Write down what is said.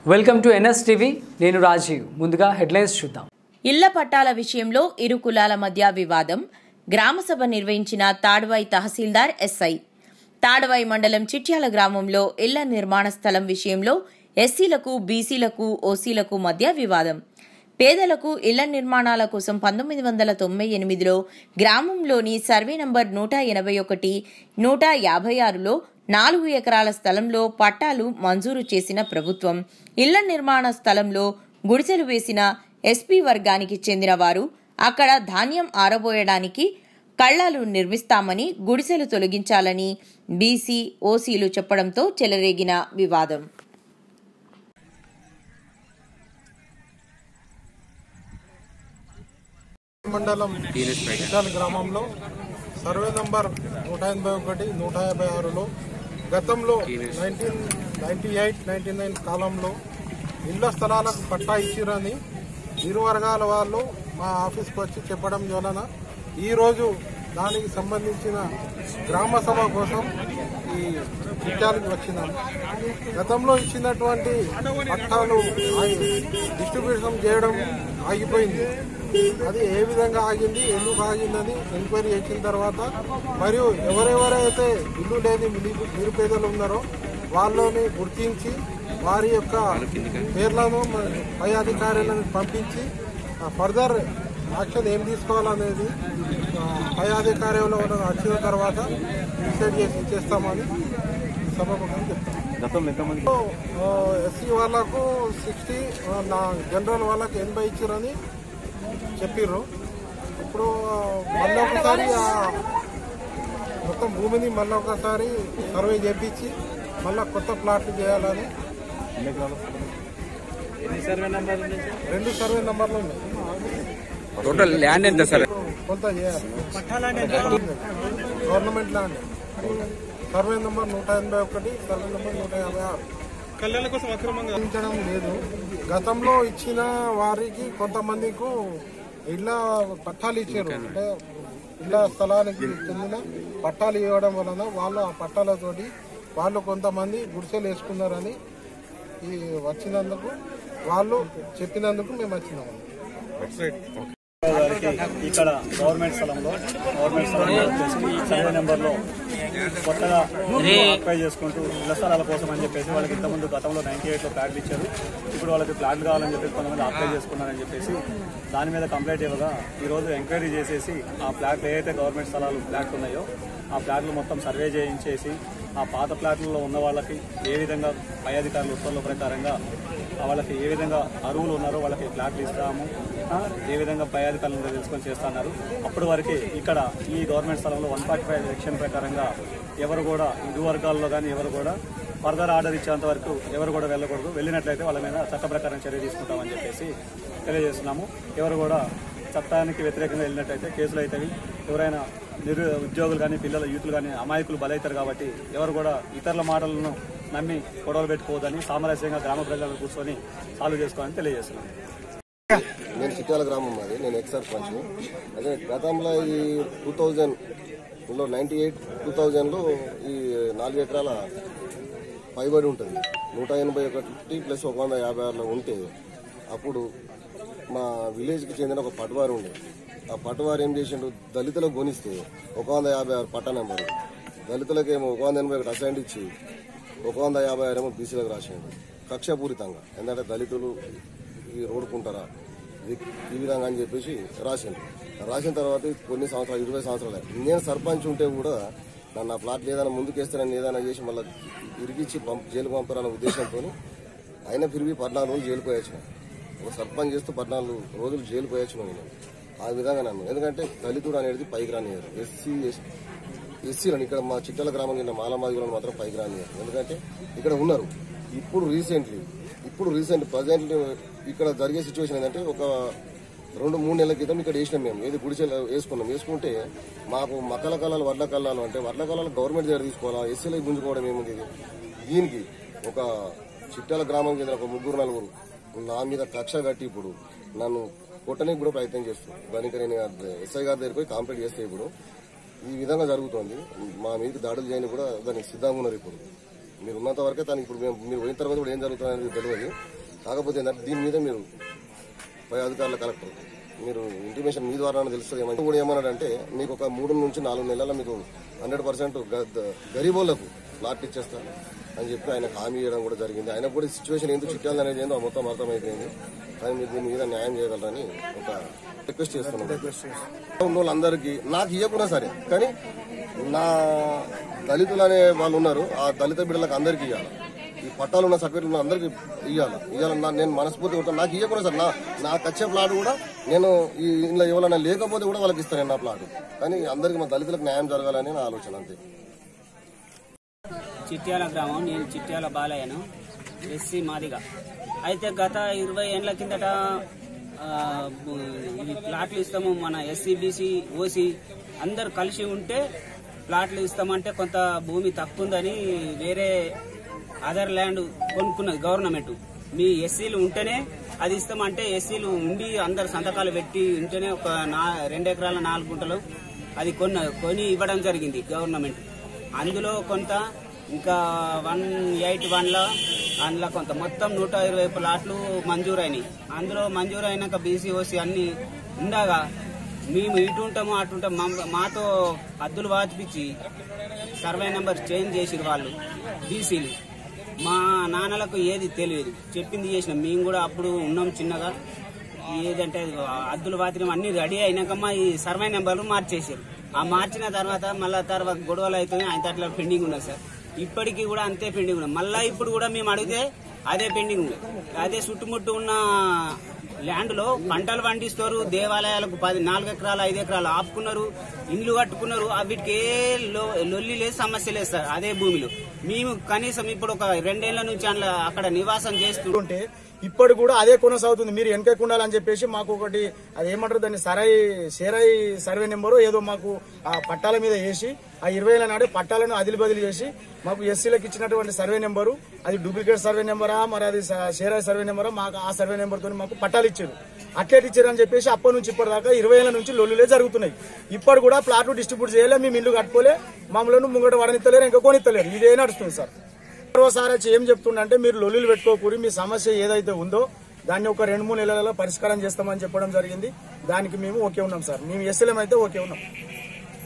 Welcome to NS TV. నేను రాజీవ్. ముందుగా headlines చూద్దాం. ఇళ్ల పట్టాల విషయంలో ఇరు కులాల మధ్య వివాదం. గ్రామసభ నిర్వహించిన తాడ్వాయి తహసీల్దార్ ఎస్ఐ. తాడ్వాయి మండలం చిట్యాల గ్రామంలో ఇళ్ల నిర్మాణ స్థలం విషయంలో ఎస్సీలకు, బీసీలకు, ఓసీలకు మధ్య వివాదం. పేదలకు ఇళ్ల నిర్మాణాల కోసం 1998లో గ్రామంలోని సర్వే నంబర్ 181, 156లో 4 ఎకరాల స్థలంలో పట్టాలు మంజూరు చేసిన ప్రభుత్వం ఇళ్ల నిర్మాణ స్థలంలో గుడిసెలు వేసిన ఎస్పీ వర్గానికి చెందిన వారు అక్కడ ధాన్యం ఆరబోయడానికి కళ్లాలు నిర్మిస్తామని గుడిసెలు తొలగించాలని బీసీ, ఓసీలు చెప్పడంతో చెలరేగిన వివాదం. మండలం చిట్యాల గ్రామంలో సర్వే నంబర్ 181, 156లో గతంలో 1998-99 కాలంలో ఇళ్ల స్థలాలకు పట్టా ఇచ్చిరని ఇరు వర్గాల వాళ్ళు మా ఆఫీస్కి వచ్చి చెప్పడం వలన ఈరోజు దానికి సంబంధించిన గ్రామ సభ కోసం ఈ చిట్యాలకు వచ్చినాము. గతంలో ఇచ్చినటువంటి పట్టాలు డిస్ట్రిబ్యూషన్ చేయడం ఆగిపోయింది. అది ఏ విధంగా ఆగింది, ఎందుకు ఆగిందని ఎంక్వైరీ చేసిన తర్వాత మరియు ఎవరెవరైతే ఇల్లు లేని నిరుపేదలు ఉన్నారో వాళ్ళని గుర్తించి వారి యొక్క పేర్లను పై అధికారులను పంపించి ఫర్దర్ యాక్షన్ ఏం తీసుకోవాలనేది పై అధికారులు వచ్చిన తర్వాత డిసైడ్ చేసి చేస్తామని సభాముఖంగా చెప్తాం. ఎస్సీ వాళ్ళకు 60, జనరల్ వాళ్ళకు 80 ఇచ్చారని చెప్పిర్రు. ఇప్పుడు మళ్ళీ ఒకసారి మొత్తం భూమిని మళ్ళీ ఒకసారి సర్వే చేపించి మళ్ళీ కొత్త ప్లాట్లు చేయాలని 2 సర్వే నంబర్లు ఉన్నాయి. టోటల్ ల్యాండ్ ఎంత సార్? కొంత చేయాలి. Government land survey number 181, survey number 156 కళ్యాణ కోసం అక్రమంగా అందించడం లేదు. గతంలో ఇచ్చిన వారికి కొంతమందికి ఇళ్ల పట్టాలు ఇచ్చారు. అంటే ఇళ్ల స్థలానికి చెందిన పట్టాలు ఇవ్వడం వలన వాళ్ళు ఆ పట్టాలతోటి వాళ్ళు కొంతమంది గుడిసెలు వేసుకున్నారని వచ్చినందుకు వాళ్ళు చెప్పినందుకు మేము వచ్చినాము. ఇక్కడ గవర్నమెంట్ స్థలంలో సర్వే నెంబర్లో కొత్తగా అప్లై చేసుకుంటూ ఇళ్ల స్థలాల కోసం అని చెప్పేసి వాళ్ళకి ఇంతకుముందు గతంలో 98లో ప్లాట్లు ఇచ్చారు. ఇప్పుడు వాళ్ళకి ప్లాట్లు కావాలని చెప్పేసి కొంతమంది అప్లై చేసుకున్నారని చెప్పేసి దాని మీద కంప్లైంట్ ఇవ్వగా ఈరోజు ఎంక్వైరీ చేసేసి ఆ ప్లాట్లు ఏదైతే గవర్నమెంట్ స్థలాలు ప్లాట్లు ఉన్నాయో ఆ ప్లాట్లు మొత్తం సర్వే చేయించేసి ఆ పాత ప్లాట్లలో ఉన్న వాళ్ళకి ఏ విధంగా పై అధికారుల ఉత్తర్వుల ప్రకారంగా వాళ్ళకి ఏ విధంగా అరువులు ఉన్నారో వాళ్ళకి ఫ్లాట్లు ఇస్తాము, ఏ విధంగా పై అధికారులను తెలుసుకొని చేస్తున్నారు. అప్పటి వరకు ఇక్కడ ఈ గవర్నమెంట్ స్థలంలో 145 సెక్షన్ ప్రకారంగా ఎవరు కూడా ఇరు వర్గాల్లో కానీ ఎవరు కూడా ఫర్దర్ ఆర్డర్ ఇచ్చేంత వరకు ఎవరు కూడా వెళ్ళకూడదు. వెళ్ళినట్లయితే వాళ్ళ మీద చట్ట ప్రకారం చర్య తీసుకుంటామని చెప్పేసి తెలియజేస్తున్నాము. ఎవరు కూడా చట్టానికి వ్యతిరేకంగా వెళ్ళినట్లయితే కేసులు అవుతాయి. ఎవరైనా ఉద్యోగులు కానీ పిల్లల యూత్లు కానీ అమాయకులు బలవుతారు. కాబట్టి ఎవరు కూడా ఇతరుల మాటలను నమ్మి గొడవలు పెట్టుకోవద్దని సామరస్యంగా గ్రామ ప్రజలను కూర్చొని సాల్వ్ చేసుకోవాలని తెలియజేస్తున్నాను. నేను చిట్యాల గ్రామం అది, నేను ఎక్స్-సర్పంచ్. అదే గతంలో ఈ 2000లో 98-2000లో ఈ 4 ఎకరాల పైబడి ఉంటుంది. 181 ప్లస్ 156లో ఉంటే అప్పుడు మా విలేజ్కి చెందిన ఒక పట్వారు ఉండే. ఆ పట్వారు ఏం చేసిండు, దళితులకు కొనిస్తే 156 పట్టా నెంబరు, దళితులకేమో 181 అసైన్ ఇచ్చి 156 బీసీలకు రాసిండు కక్షపూరితంగా. ఎందుకంటే దళితులు ఈ రోడ్డుకుంటారా ఈ విధంగా అని చెప్పేసి రాసిండు. రాసిన తర్వాత కొన్ని సంవత్సరాలు 20 సంవత్సరాలు నేను సర్పంచ్ ఉంటే కూడా నన్ను ఆ ప్లాట్లు ఏదైనా ముందుకేస్తానని ఏదైనా చేసి మళ్ళీ ఇరికిచ్చి జైలు పంపారన్న ఉద్దేశంతో అయినా తిరిగి 14 రోజులు జైలు పోయొచ్చిన. ఒక సర్పంచ్ చేస్తూ 14 రోజులు జైలు పోయొచ్చిన నేను. ఆ విధంగా నన్ను, ఎందుకంటే దళితుడు అనేది పైకి రానియరు. ఎస్సీలను ఇక్కడ మా చిట్యాల గ్రామం కింద మాలమాదిగులను మాత్రం పైకి రానియరు. ఎందుకంటే ఇక్కడ ఉన్నారు. ఇప్పుడు రీసెంట్ ప్రజెంట్ ఇక్కడ జరిగే సిచ్యువేషన్ ఏంటంటే ఒక 2-3 నెలల క్రితం ఇక్కడ వేసినాం మేము. ఏది గుడిసెలు వేసుకుంటే మాకు మక్కల కళాలు, వడ్ల కళాలు అంటే వడ్ల కళాలు గవర్నమెంట్ దగ్గర తీసుకోవాలా, ఎస్సీలకు గుంజుకోవడం ఏముంది. దీనికి ఒక చిట్యాల గ్రామం కింద ఒక 3-4 నా మీద కక్ష కట్టి ఇప్పుడు నన్ను కొట్టడానికి కూడా ప్రయత్నం చేస్తున్నాను. దానికి నేను ఎస్ఐ గారి దగ్గర పోయి కంప్లైంట్ చేస్తే ఇప్పుడు ఈ విధంగా జరుగుతోంది. మా మీద దాడులు చేయని కూడా దానికి సిద్ధంగా ఉన్నారు. ఇప్పుడు మీరు ఉన్నంత వరకే దానికి ఇప్పుడు మీరు పోయిన తర్వాత కూడా ఏం జరుగుతుందనేది తెలియదు. కాకపోతే ఏంటంటే దీని మీద మీరు పై అధికారుల కలెక్టర్ మీరు ఇంటిమేషన్ మీ ద్వారా తెలుస్తుంది ఏమంటే కూడా ఏమన్నాడంటే మీకు ఒక 3 నుంచి 4 నెలల మీకు 100% గరీబోళ్లకు ప్లాట్ ఇచ్చేస్తారు అని చెప్పి ఆయన హామీ ఇవ్వడం కూడా జరిగింది. ఆయన కూడా సిచ్యువేషన్ ఎందుకు చిట్టాలి అనేది ఏందో మొత్తం అర్థమైపోయింది. కానీ మీరు దీని మీద న్యాయం చేయగలరని ఒక రిక్వెస్ట్ చేస్తున్నాను. వాళ్ళందరికీ నాకు ఇవ్వకున్నా సరే కానీ నా దళితులు అనే వాళ్ళు ఉన్నారు, ఆ దళిత బిడ్డలకు అందరికీ ఇవ్వాలి. ఈ పట్టాలు ఉన్న సర్టిఫికెట్లు ఉన్న అందరికీ ఇవ్వాలన్నా నేను మనస్ఫూర్తిగా ఉంటాను. నాకు ఇవ్వకుండా సార్ నాకు వచ్చే ప్లాట్ కూడా నేను ఇంట్లో ఇవ్వాలన్నా లేకపోతే కూడా వాళ్ళకి ఇస్తాను నా ప్లాట్. కానీ అందరికీ మా దళితులకు న్యాయం జరగాలని నా ఆలోచన అంతే. చిట్యాల గ్రామం, నేను చిట్యాల బాలయ్యను, ఎస్సీ మాదిగా. అయితే గత 20 ఏళ్ల కిందట ఈ ప్లాట్లు ఇస్తాము మన ఎస్సీ బీసీ ఓసీ అందరు కలిసి ఉంటే ప్లాట్లు ఇస్తామంటే కొంత భూమి తక్కువ ఉందని వేరే అదర్ ల్యాండ్ కొనుక్కున్నది గవర్నమెంట్. మీ ఎస్సీలు ఉంటేనే అది ఇస్తామంటే ఎస్సీలు ఉండి అందరు సంతకాలు పెట్టి ఉంటేనే ఒక 2 ఎకరాల 4 గుంటలు అది కొని ఇవ్వడం జరిగింది గవర్నమెంట్. అందులో కొంత ఇంకా 181లో అందులో కొంత మొత్తం 120 ప్లాట్లు మంజూరైనాయి. అందులో మంజూరైనాక బీసీ ఓసీ అన్ని ఉండగా మేము ఇటు ఉంటాము అటు ఉంటాం, మాతో హద్దులు వాచిపించి సర్వే నెంబర్ చేంజ్ చేసిరు వాళ్ళు బీసీలు. మా నాన్నలకు ఏది తెలియదు, చెప్పింది చేసినాం. మేము కూడా అప్పుడు ఉన్నాం చిన్నగా. ఏదంటే హద్దులు వాతిరం అన్ని రెడీ అయినాకమ్మా ఈ సర్వే నెంబర్లు మార్చేసారు. ఆ మార్చిన తర్వాత మళ్ళా తర్వాత గొడవలు అవుతుంది. ఆయన అట్లా పెండింగ్ ఉన్నది సార్. ఇప్పటికీ కూడా అంతే పెండింగ్ ఉన్నది. మళ్ళా ఇప్పుడు కూడా మేము అడిగితే అదే పెండింగ్ ఉంది. అదే చుట్టుముట్టు ఉన్న ల్యాండ్ లో పంటలు పండిస్తారు, దేవాలయాలకు 4 ఎకరాలు 5 ఎకరాలు ఆపుకున్నారు, ఇండ్లు కట్టుకున్నారు. వీటికి ఏ లొల్లి లేదు, సమస్య లేదు సార్. అదే భూమిలో మేము కనీసం ఇప్పుడు ఒక 2 ఏళ్ల నుంచి అక్కడ నివాసం చేస్తుంటే ఇప్పుడు కూడా అదే కొనసాగుతుంది. మీరు వెనకకుండాలని చెప్పేసి మాకు ఒకటి అది ఏమంటారు దాన్ని షేరాయి సర్వే నెంబరు ఏదో మాకు ఆ పట్టాల మీద వేసి ఆ 20 ఏళ్ల నాడు పట్టాలను అదిలి బదిలీ చేసి మాకు ఎస్సీలకు ఇచ్చినటువంటి సర్వే నెంబరు అది డూప్లికేట్ సర్వే నెంబరా మరి అది షేరాయి సర్వే నెంబరా మాకు ఆ సర్వే నెంబర్తో మాకు పట్టాలు ఇచ్చారు. అట్లే ఇచ్చారు అని చెప్పేసి అప్పటి నుంచి ఇప్పటిదాకా 20 ఏళ్ల నుంచి లొల్లులే జరుగుతున్నాయి. ఇప్పుడు కూడా ప్లాట్లు డిస్ట్రిబ్యూట్ చేయలే, మేము ఇల్లు కట్టుకోలే, మమ్మల్ని ముంగట వాడనిత్తలేరు, ఇంకా కొనిత్తలేరు. ఇదే నడుస్తుంది సార్. మరోసారి ఏం చెప్తుండంటే మీరు లొల్లులు పెట్టుకోకూరి, మీ సమస్య ఏదైతే ఉందో దాన్ని ఒక 2-3 నెలలలో పరిష్కారం చేస్తామని చెప్పడం జరిగింది. దానికి మేము ఓకే ఉన్నాం సార్. మేము ఎస్ఎల్ఎం అయితే ఓకే ఉన్నాం.